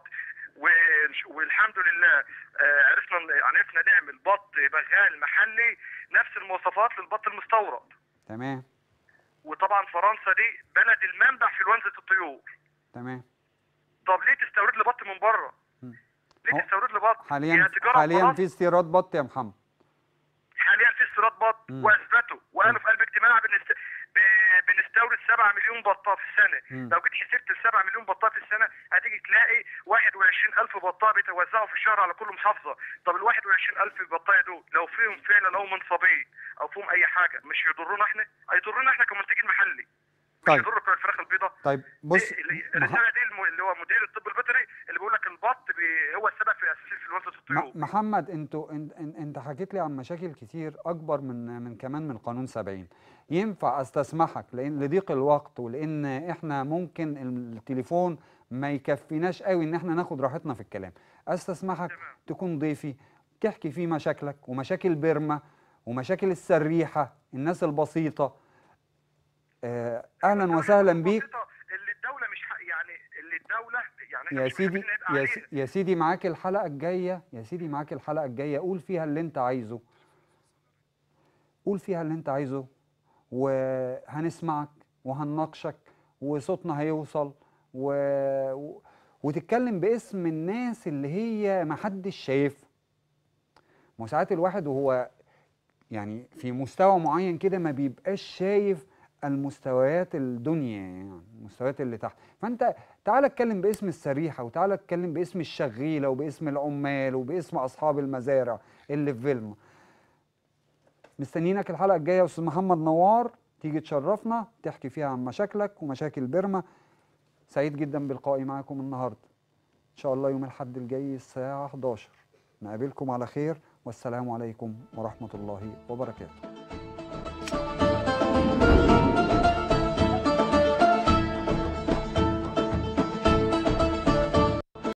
[SPEAKER 8] و- والحمد لله آه، عرفنا عرفنا نعمل بط بغال محلي نفس المواصفات للبط المستورد.
[SPEAKER 1] تمام.
[SPEAKER 8] وطبعا فرنسا دي بلد المنبع في انفلونزا الطيور.
[SPEAKER 1] تمام.
[SPEAKER 8] طب ليه تستورد لي بط من بره؟
[SPEAKER 1] مم.
[SPEAKER 8] ليه
[SPEAKER 1] هو
[SPEAKER 8] تستورد لي بط؟
[SPEAKER 1] حاليا
[SPEAKER 8] هي تجارة
[SPEAKER 1] حاليا
[SPEAKER 8] وخلاص.
[SPEAKER 1] في استيراد بط يا محمد.
[SPEAKER 8] حاليا في استيراد بط
[SPEAKER 1] مم.
[SPEAKER 8] واثبتوا وقالوا في قلب اجتماع بنست... ب... بنستورد سبعة مليون بطه في السنه.
[SPEAKER 1] مم.
[SPEAKER 8] لو جيت حسبت ال سبعة مليون بطه في السنه هتيجي تلاقي واحد وعشرين ألف بطه بيتوزعوا في الشهر على كل محافظه. طب ال واحد وعشرين ألف بطايه دول لو فيهم فعلا لو منصبين او فيهم اي حاجه مش يضرونا احنا؟ هيضرونا احنا كمنتجين محلي. مش
[SPEAKER 1] طيب.
[SPEAKER 8] يضر الفراخ البيضاء.
[SPEAKER 1] طيب بص
[SPEAKER 8] دي- اللي-
[SPEAKER 1] مح-
[SPEAKER 8] الرساله دي الم- اللي هو مدير الطب البيطري اللي بيقول لك البط بي... هو السبب في اساس انفلونزا الطيور.
[SPEAKER 1] م- محمد انتوا انت, انت انت حكيت لي عن مشاكل كتير اكبر من من كمان من قانون سبعين. ينفع استسمحك لان لضيق الوقت ولان احنا ممكن التليفون ما يكفيناش قوي ان احنا ناخد راحتنا في الكلام، استسمحك
[SPEAKER 8] تمام.
[SPEAKER 1] تكون ضيفي تحكي فيه مشاكلك ومشاكل بيرما ومشاكل السريحه الناس البسيطه. آه، اهلا وسهلا بيك
[SPEAKER 8] البسيطة اللي الدوله مش حق يعني اللي الدوله يعني إحنا
[SPEAKER 1] يا
[SPEAKER 8] مش
[SPEAKER 1] سيدي.
[SPEAKER 8] محتاجين نبقى
[SPEAKER 1] يا,
[SPEAKER 8] علينا.
[SPEAKER 1] سي- يا سيدي معاك الحلقة الجاية، يا سيدي معاك الحلقة الجاية قول فيها اللي انت عايزه، قول فيها اللي انت عايزه وهنسمعك وهنناقشك وصوتنا هيوصل و... و... وتتكلم باسم الناس اللي هي محدش شايفها. ما هو ساعات الواحد وهو يعني في مستوى معين كده ما بيبقاش شايف المستويات الدنيا، يعني المستويات اللي تحت. فانت تعال اتكلم باسم السريحه وتعال اتكلم باسم الشغيله وباسم العمال وباسم اصحاب المزارع اللي في فيلما. مستنيينك الحلقه الجايه يا استاذ محمد نوار تيجي تشرفنا تحكي فيها عن مشاكلك ومشاكل بيرما. سعيد جدا بلقائي معاكم النهارده. ان شاء الله يوم الاحد الجاي الساعه حداشر نقابلكم على خير والسلام عليكم ورحمه الله وبركاته.